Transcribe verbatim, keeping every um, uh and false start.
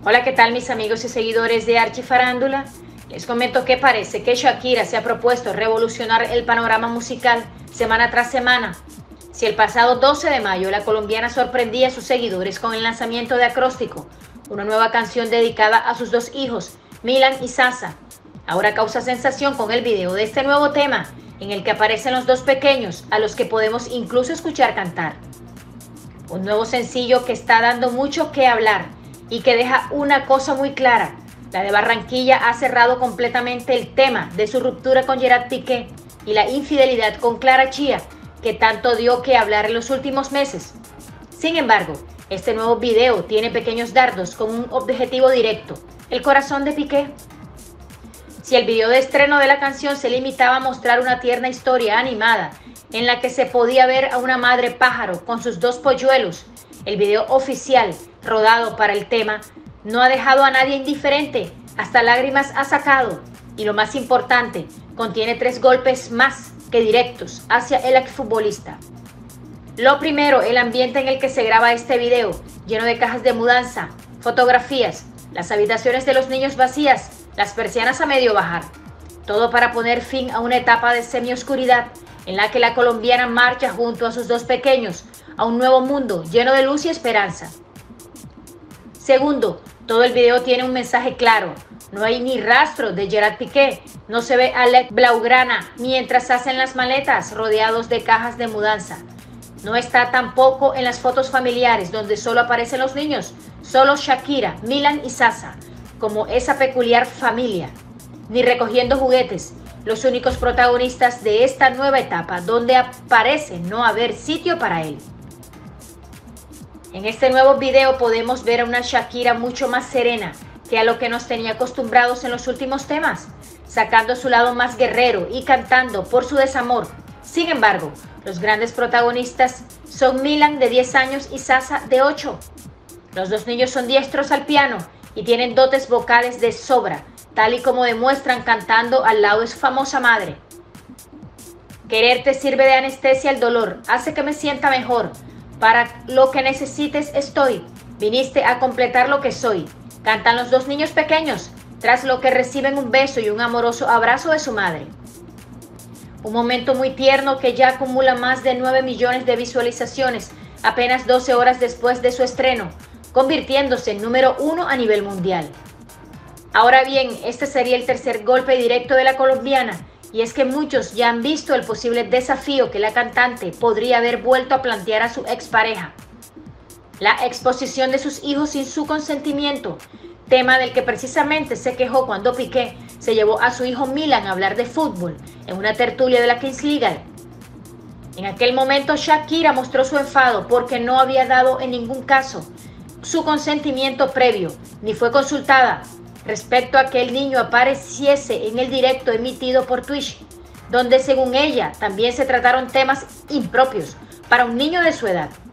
Hola, ¿qué tal mis amigos y seguidores de Archifarándula? Les comento que parece que Shakira se ha propuesto revolucionar el panorama musical semana tras semana. Si el pasado doce de mayo la colombiana sorprendía a sus seguidores con el lanzamiento de Acróstico, una nueva canción dedicada a sus dos hijos, Milan y Sasa, ahora causa sensación con el video de este nuevo tema, en el que aparecen los dos pequeños, a los que podemos incluso escuchar cantar. Un nuevo sencillo que está dando mucho que hablar y que deja una cosa muy clara: la de Barranquilla ha cerrado completamente el tema de su ruptura con Gerard Piqué y la infidelidad con Clara Chía, que tanto dio que hablar en los últimos meses. Sin embargo, este nuevo video tiene pequeños dardos con un objetivo directo: el corazón de Piqué. Si el video de estreno de la canción se limitaba a mostrar una tierna historia animada en la que se podía ver a una madre pájaro con sus dos polluelos, el video oficial rodado para el tema no ha dejado a nadie indiferente, hasta lágrimas ha sacado, y lo más importante, contiene tres golpes más que directos hacia el exfutbolista. Lo primero, el ambiente en el que se graba este video, lleno de cajas de mudanza, fotografías, las habitaciones de los niños vacías, las persianas a medio bajar. Todo para poner fin a una etapa de semioscuridad en la que la colombiana marcha junto a sus dos pequeños a un nuevo mundo lleno de luz y esperanza. Segundo, todo el video tiene un mensaje claro. No hay ni rastro de Gerard Piqué, no se ve a Lech Blaugrana mientras hacen las maletas rodeados de cajas de mudanza. No está tampoco en las fotos familiares donde solo aparecen los niños, solo Shakira, Milan y Sasa, como esa peculiar familia. Ni recogiendo juguetes, los únicos protagonistas de esta nueva etapa donde parece no haber sitio para él. En este nuevo video podemos ver a una Shakira mucho más serena que a lo que nos tenía acostumbrados en los últimos temas, sacando su lado más guerrero y cantando por su desamor. Sin embargo, los grandes protagonistas son Milan, de diez años, y Sasa, de ocho. Los dos niños son diestros al piano y tienen dotes vocales de sobra, tal y como demuestran cantando al lado de su famosa madre. Quererte sirve de anestesia al dolor, hace que me sienta mejor. Para lo que necesites estoy, viniste a completar lo que soy. Cantan los dos niños pequeños, tras lo que reciben un beso y un amoroso abrazo de su madre. Un momento muy tierno que ya acumula más de nueve millones de visualizaciones apenas doce horas después de su estreno, convirtiéndose en número uno a nivel mundial. Ahora bien, este sería el tercer golpe directo de la colombiana, y es que muchos ya han visto el posible desafío que la cantante podría haber vuelto a plantear a su expareja: la exposición de sus hijos sin su consentimiento, tema del que precisamente se quejó cuando Piqué se llevó a su hijo Milan a hablar de fútbol en una tertulia de la Kings Legal. En aquel momento Shakira mostró su enfado porque no había dado en ningún caso su consentimiento previo, ni fue consultada respecto a que el niño apareciese en el directo emitido por Twitch, donde según ella también se trataron temas impropios para un niño de su edad.